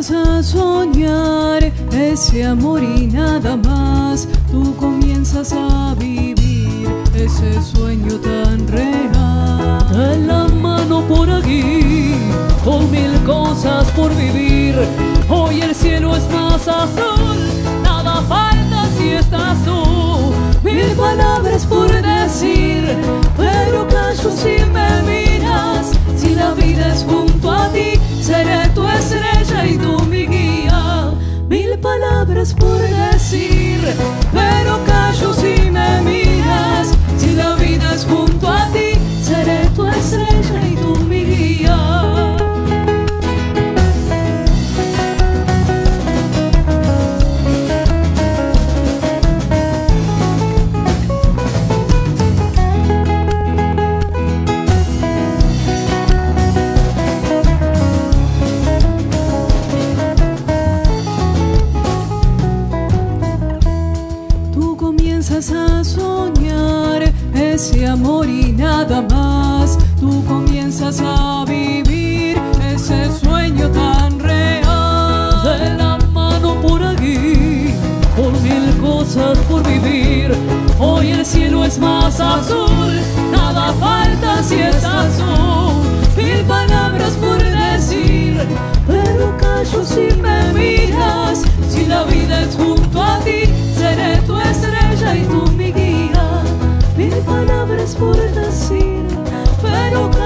comienzas a soñar ese amor y nada más, tú comienzas a vivir ese sueño tan real. De la mano por aquí, con mil cosas por vivir. Hoy el cielo es más azul, nada falta si estás tú. Mil palabras por decir, pero callo si me miras. Si la vida es junto a ti, seré tu estrella y tú mi guía. Mil palabras por decir, pero callo si me miras. Si la vida es junto a ti, seré tu estrella y tú mi guía. A soñar ese amor y nada más, tú comienzas a vivir ese sueño tan real. De la mano por aquí, con mil cosas por vivir. Hoy el cielo es más azul, nada falta si estás tú. Mil palabras por decir, pero callo si me miras. Si la vida es junto a ti, seré tu estrella y tú mi guía. Mil palabras por decir, pero